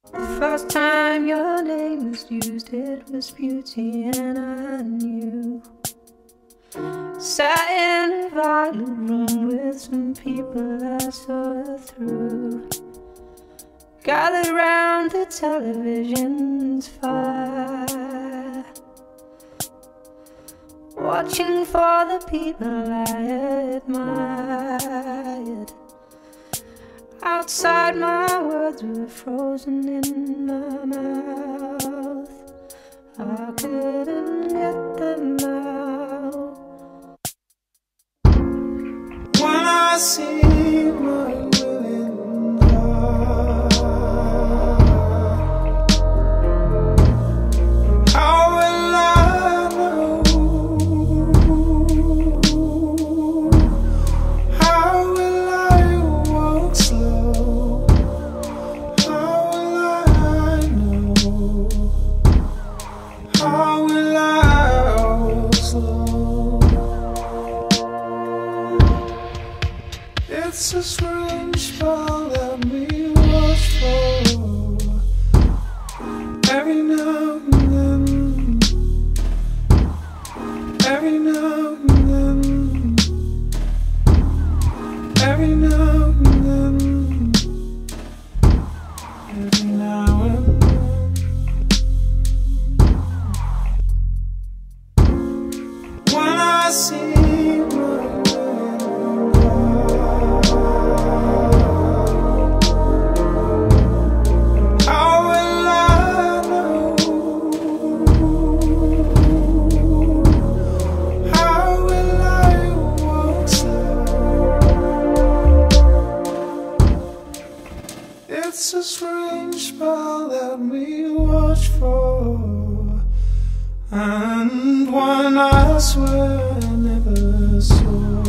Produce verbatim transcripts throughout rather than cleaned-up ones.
The first time your name was used, it was beauty, and I knew. Sat in a violet room with some people I saw through. Gathered round the television's fire, watching for the people I admired. Outside, my words were frozen in my mouth. I couldn't get them out. When I see my willing heart, how will I know? How will I walk slow? How will I know? How will I walk slow? It's a strange spell that we watch for. Every now and then, every now and then, every now and then, every now and then. When I see it's a strange spell that we watch for, and one I swear I never saw.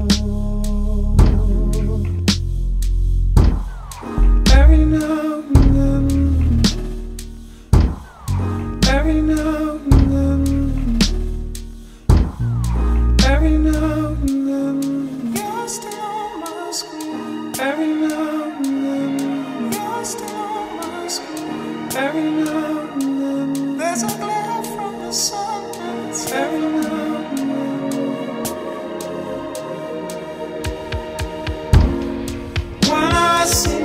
Every now and then, every now and then, every now and then, you're still on my screen. Every now and then, you're still on my screen. Every now and then, there's a glare from the sun. Every now and then, when I see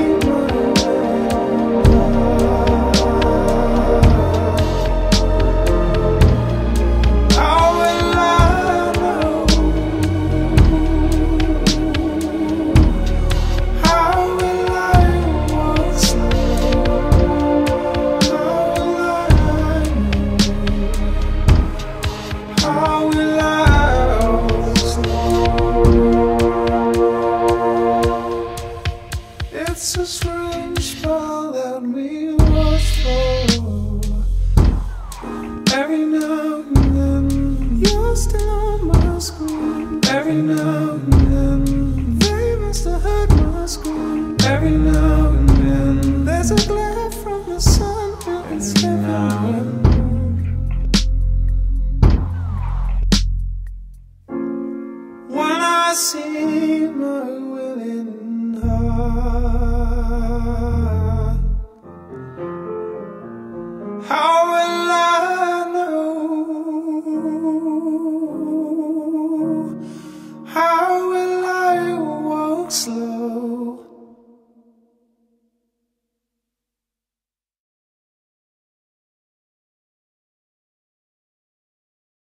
it's a strange spell that we watch for. Every now and then, you're still on my screen. Every now and then, they must have heard my scream. Every now